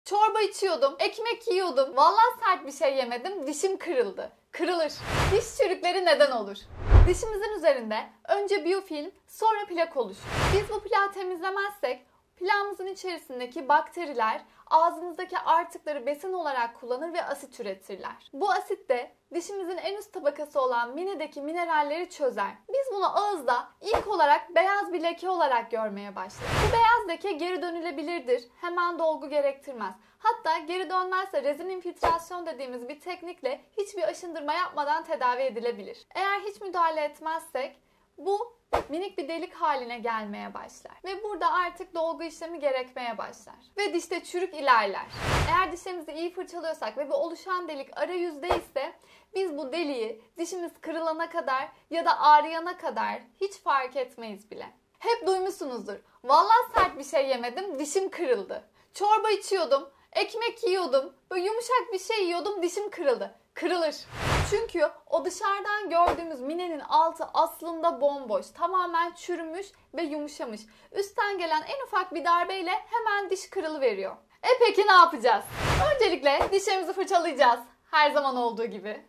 Çorba içiyordum, ekmek yiyordum. Vallahi sert bir şey yemedim, dişim kırıldı. Kırılır. Diş çürükleri neden olur? Dişimizin üzerinde önce biyofilm, sonra plak oluşur. Biz bu plağı temizlemezsek plağımızın içerisindeki bakteriler ağzımızdaki artıkları besin olarak kullanır ve asit üretirler. Bu asit de dişimizin en üst tabakası olan minedeki mineralleri çözer. Biz bunu ağızda ilk olarak beyaz bir leke olarak görmeye başlarız. Bu beyaz leke geri dönülebilirdir. Hemen dolgu gerektirmez. Hatta geri dönmezse rezin infiltrasyon dediğimiz bir teknikle hiçbir aşındırma yapmadan tedavi edilebilir. Eğer hiç müdahale etmezsek bu minik bir delik haline gelmeye başlar. Ve burada artık dolgu işlemi gerekmeye başlar. Ve dişte çürük ilerler. Eğer dişlerimizi iyi fırçalıyorsak ve bu oluşan delik arayüzde ise biz bu deliği dişimiz kırılana kadar ya da ağrıyana kadar hiç fark etmeyiz bile. Hep duymuşsunuzdur. Vallahi sert bir şey yemedim, dişim kırıldı. Çorba içiyordum, ekmek yiyordum, böyle yumuşak bir şey yiyordum, dişim kırıldı. Kırılır. Çünkü o dışarıdan gördüğümüz minenin altı aslında bomboş, tamamen çürümüş ve yumuşamış. Üstten gelen en ufak bir darbeyle hemen diş kırılıveriyor. Peki ne yapacağız? Öncelikle dişlerimizi fırçalayacağız. Her zaman olduğu gibi.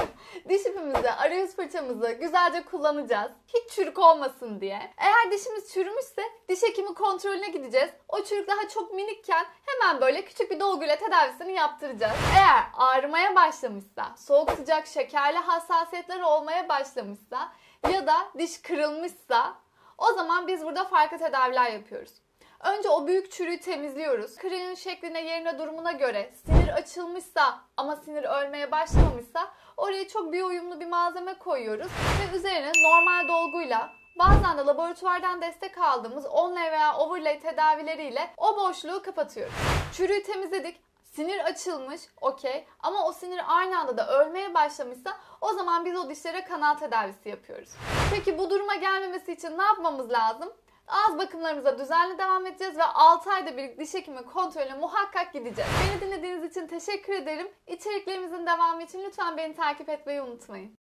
Diş ipimizi, arayüz fırçamızı güzelce kullanacağız. Hiç çürük olmasın diye. Eğer dişimiz çürümüşse diş hekimi kontrolüne gideceğiz. O çürük daha çok minikken hemen böyle küçük bir dolguyla tedavisini yaptıracağız. Eğer ağrımaya başlamışsa, soğuk sıcak şekerli hassasiyetler olmaya başlamışsa ya da diş kırılmışsa o zaman biz burada farklı tedaviler yapıyoruz. Önce o büyük çürüğü temizliyoruz. Kırığın şekline, yerine, durumuna göre sinir açılmışsa ama sinir ölmeye başlamamışsa oraya çok biyouyumlu bir malzeme koyuyoruz ve üzerine normal dolguyla, bazen de laboratuvardan destek aldığımız onlay veya overlay tedavileriyle o boşluğu kapatıyoruz. Çürüğü temizledik. Sinir açılmış, okey, ama o sinir aynı anda da ölmeye başlamışsa o zaman biz o dişlere kanal tedavisi yapıyoruz. Peki bu duruma gelmemesi için ne yapmamız lazım? Ağız bakımlarımıza düzenli devam edeceğiz ve 6 ayda bir diş hekimi kontrolüne muhakkak gideceğiz. Beni dinlediğiniz için teşekkür ederim. İçeriklerimizin devamı için lütfen beni takip etmeyi unutmayın.